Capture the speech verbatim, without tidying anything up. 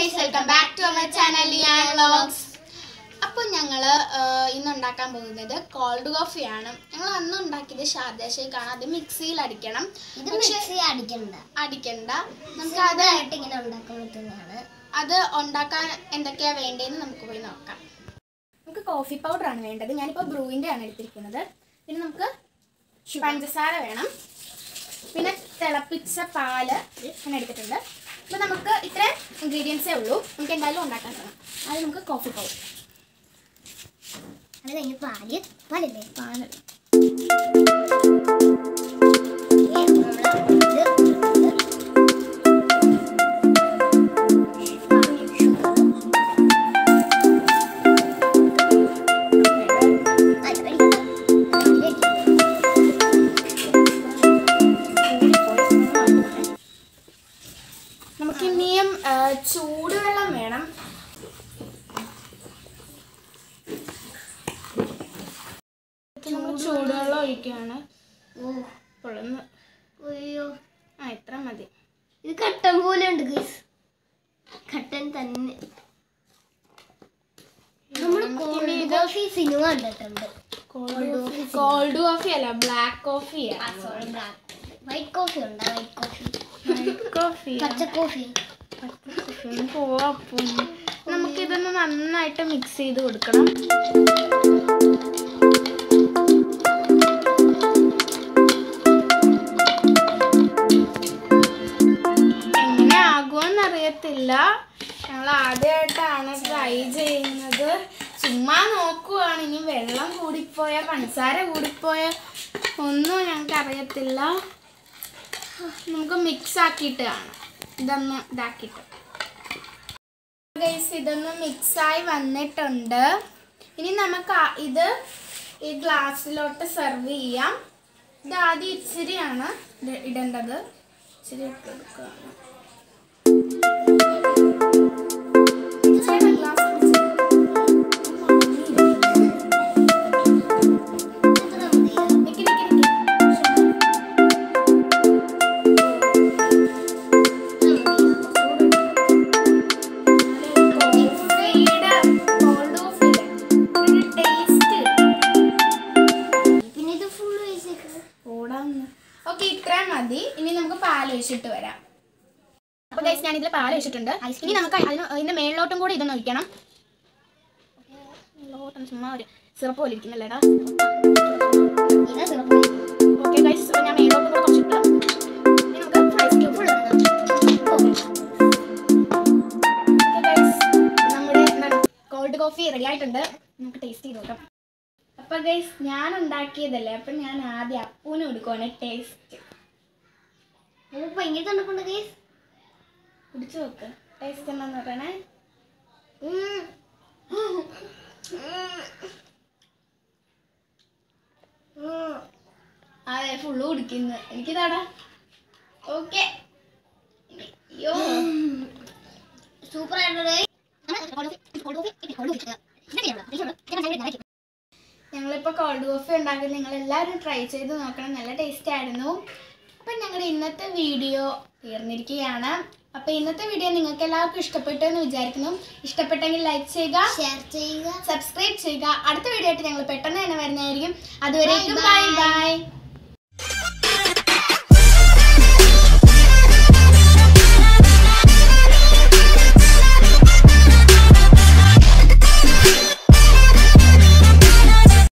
guys, welcome back to our channel Lian Vlogs. അപ്പോൾ ഞങ്ങൾ ഇന്ന് ഉണ്ടാക്കാൻ പോകുന്നത് കോൾഡ് കോഫി ആണ്. ഞങ്ങൾ അന്ന് ഉണ്ടാക്കിയത് ഷാർജ ഷേക്ക് ആണ്. അത് മിക്സിയിൽ അടിക്കണം. ഇത് മിക്സി അടിക്കണ്ട. അടിക്കണ്ട. നമുക്ക് അത് ഇങ്ങനെ ഉണ്ടാക്കാൻ പറ്റുന്നതാണ്. അത് ഉണ്ടാക്കാൻ എന്തൊക്കെയാ വേണ്ടതെന്ന് നമുക്ക് പോയി നോക്കാം. നമുക്ക് കോഫി പൗഡർ ആണ് വേണ്ടത്. ഞാനിപ്പോൾ ബ്രൂവിൻ്റെ ആണ് എടുത്തിരിക്കുന്നത്. പിന്നെ നമുക്ക് പഞ്ചസാര വേണം. പിന്നെ തിളപ്പിച്ച പാല് ഞാൻ എടുത്തിട്ടുണ്ട്. അപ്പോൾ നമുക്ക് ഇത്രയും ഇൻഗ്രീഡിയൻസേ ഉള്ളൂ. നമുക്ക് എന്തായാലും ഉണ്ടാക്കാൻ തുടങ്ങാം. അത് നമുക്ക് കോഫി പൗഡർ, അത് കഴിഞ്ഞ് പാല് പാലല്ലേ പാല് നമുക്ക് ഇനിയും ചൂടുവെള്ളം വേണം. നമ്മൾ ചൂടുവെള്ളം ഒഴിക്കുകയാണ്. ഓ പൊളന്ന് അയ്യോ, ആ ഇത്ര മതി. ഇത് കട്ടൻ പോലെ ഉണ്ട് ഗൈസ്, കട്ടൻ തന്നെ. നമ്മൾ കോൾഡ് കോഫി സിനിമ കണ്ടിട്ടുണ്ട്. കോൾഡ് കോഫി അല്ല, ബ്ലാക്ക് കോഫി. വൈറ്റ് കോഫി ഉണ്ടോ? വൈറ്റ് കോഫി, കോഫി, പച്ച കോഫി. പോവാപ്പം നമുക്കിതൊന്ന് നന്നായിട്ട് മിക്സ് ചെയ്ത് കൊടുക്കണം. എങ്ങനെ ആകുമെന്നറിയത്തില്ല. ഞങ്ങൾ ആദ്യമായിട്ടാണ് ട്രൈ ചെയ്യുന്നത്. ചുമ്മാ നോക്കുവാണ്. ഇനി വെള്ളം കൂടിപ്പോയാൽ പഞ്ചസാര കൂടിപ്പോയാൽ ഒന്നും ഞങ്ങൾക്ക് അറിയത്തില്ല. നമുക്ക് മിക്സ് ആക്കിയിട്ട് കാണാം. ഇതൊന്ന് ഇതാക്കിയിട്ട് ഗൈസ്, ഇതൊന്ന് മിക്സായി വന്നിട്ടുണ്ട്. ഇനി നമുക്ക് ഇത് ഈ ഗ്ലാസ്സിലോട്ട് സെർവ് ചെയ്യാം. ഇത് ആദ്യം ഇച്ചിരിയാണ് ഇടേണ്ടത്. ഇച്ചിരി ഇട്ട് കൊടുക്കുകയാണ്. ഓക്കെ, ഇത്രയും മതി. ഇനി നമുക്ക് പാൽ ഒഴിച്ചിട്ട് വരാം. അപ്പോൾ ഗൈസ്, ഞാൻ ഇതിൽ പാൽ ഒഴിച്ചിട്ടുണ്ട്. ഇനി നമുക്ക് അതിന് ഇതിൻ്റെ മേളിലോട്ടും കൂടി ഇതൊന്ന് ഒഴിക്കണം. മേളിലോട്ടൊന്ന് ചുമ്മാ ഒരു സിറപ്പ് പോലെ ഇരിക്കുന്നല്ലേടാ. ഓക്കെ ഗൈസ്, ഞാൻ മേളിലോട്ടും കൂടെ കുറച്ചിട്ട് ഇനി നമുക്ക് ഐസ് ക്യൂബ് നമ്മുടെ എന്താണ് കോൾഡ് കോഫി റെഡി ആയിട്ടുണ്ട്. നമുക്ക് ടേസ്റ്റ് ചെയ്ത് നോക്കാം. അപ്പോൾ ഗൈസ്, ഞാൻ ഉണ്ടാക്കിയതല്ലേ, അപ്പം ഞാൻ ആദ്യം അപ്പൂന് കൊടുക്കുവാണ് ടേസ്റ്റ്. ഭയങ്കര തണുപ്പുണ്ട് ഗൈസ്, കുടിച്ചു നോക്ക്. ടേസ്റ്റ് എന്താന്ന് പറയണേ. അതെ, ഫുള്ള് കുടിക്കുന്നു. എനിക്കിതാടാ. ഓക്കെ, അയ്യോ സൂപ്പർ ആയിട്ടുണ്ട്. ഞങ്ങളിപ്പോൾ കോൾഡ് കോഫി ഉണ്ടാക്കി, നിങ്ങൾ എല്ലാവരും ട്രൈ ചെയ്ത് നോക്കണം. നല്ല ടേസ്റ്റ് ആയിരുന്നു. അപ്പം ഞങ്ങളുടെ ഇന്നത്തെ വീഡിയോ തീർന്നിരിക്കുകയാണ്. അപ്പോൾ ഇന്നത്തെ വീഡിയോ നിങ്ങൾക്ക് എല്ലാവർക്കും ഇഷ്ടപ്പെട്ടു എന്ന് വിചാരിക്കുന്നു. ഇഷ്ടപ്പെട്ടെങ്കിൽ ലൈക്ക് ചെയ്യുക, ഷെയർ ചെയ്യുക, സബ്സ്ക്രൈബ് ചെയ്യുക. അടുത്ത വീഡിയോ ആയിട്ട് ഞങ്ങൾ പെട്ടെന്ന് തന്നെ വരുന്നതായിരിക്കും. അതുവരേക്കും ബൈ ബൈ.